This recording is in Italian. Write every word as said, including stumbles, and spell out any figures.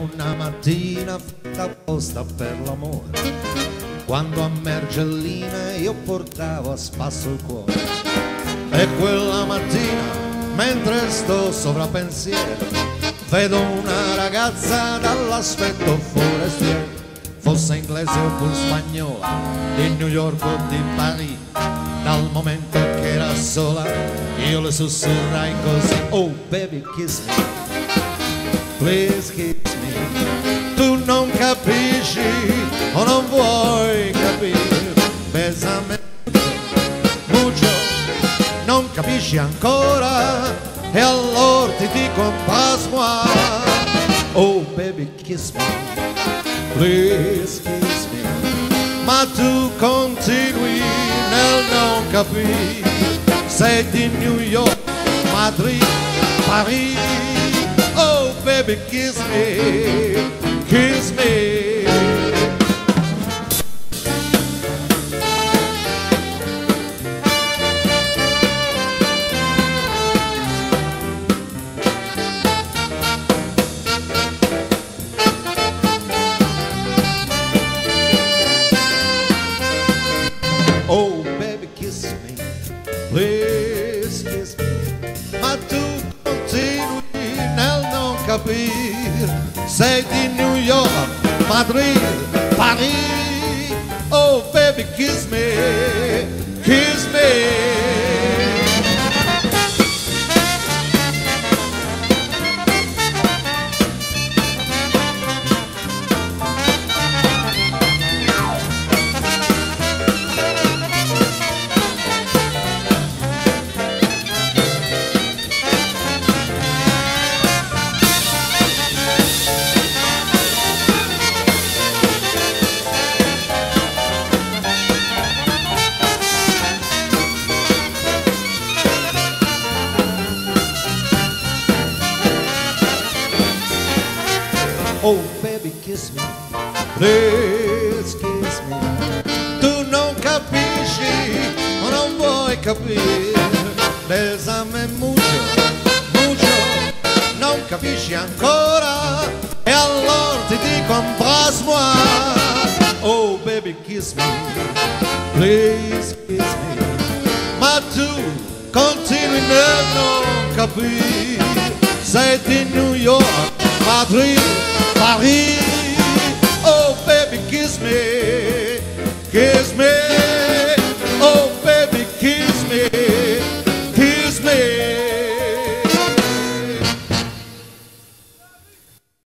una mattina fatta apposta per l'amore, quando a Mergelline io portavo a spasso il cuore. E quella mattina, mentre sto sopra pensiero, vedo una ragazza dall'aspetto forestiero, fosse inglese oppure spagnola, di New York o di Parigi. Dal momento che era sola, io le sussurrai così: oh baby kiss me, please kiss me. Tu non capisci o non vuoi capire, besame mucho, non capisci ancora, e allora ti dico un passo. Oh baby kiss me, please kiss me. Ma tu continui nel non capire, sei di New York, Madrid, Parigi. Oh baby kiss me, kiss me. Oh baby kiss me, please kiss me. Ma tu continui nel non capire, sei di New York, Madrid, Parigi. Oh baby kiss me, kiss me. Oh baby kiss me, please kiss me. Tu non capisci o non vuoi capire, besame mucho, mucho, non capisci ancora, e allora ti dico embrasse-moi. Oh baby kiss me, please kiss me. Ma tu continui nel non capire, sei di New York, Madrid, Paris.